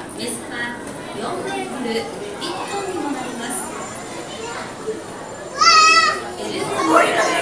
メスは4メートル1トンにもなります。エルサ